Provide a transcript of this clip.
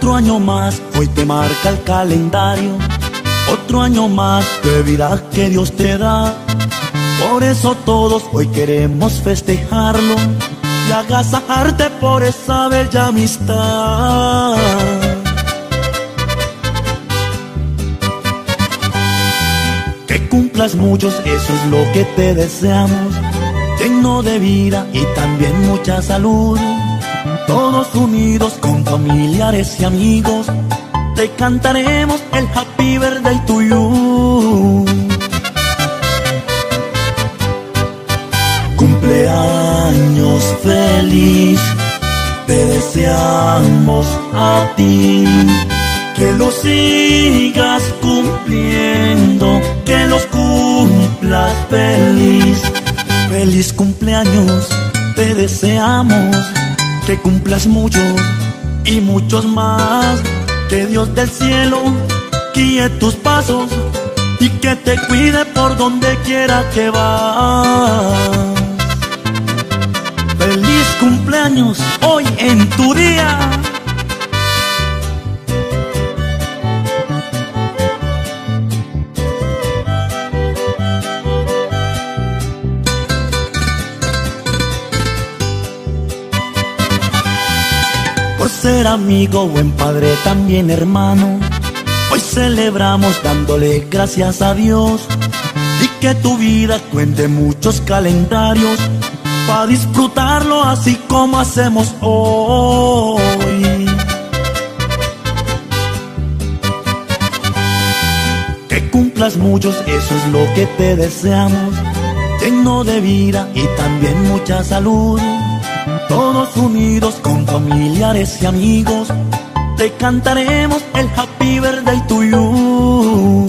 Otro año más, hoy te marca el calendario. Otro año más de vida que Dios te da. Por eso todos hoy queremos festejarlo y agasajarte por esa bella amistad. Que cumplas muchos, eso es lo que te deseamos. Lleno de vida y también mucha salud. Todos unidos con familiares y amigos, te cantaremos el Happy Birthday to you. Cumpleaños feliz, te deseamos a ti. Que lo sigas cumpliendo, que los cumplas feliz. Feliz cumpleaños, te deseamos. Que cumplas muchos y muchos más. Que Dios del cielo guíe tus pasos y que te cuide por donde quiera que vas. Feliz cumpleaños hoy en tu día. Por ser amigo, buen padre, también hermano, hoy celebramos dándole gracias a Dios. Y que tu vida cuente muchos calendarios para disfrutarlo así como hacemos hoy. Que cumplas muchos, eso es lo que te deseamos. Lleno de vida y también mucha salud. Todos unidos con familiares y amigos, te cantaremos el Happy Birthday to you.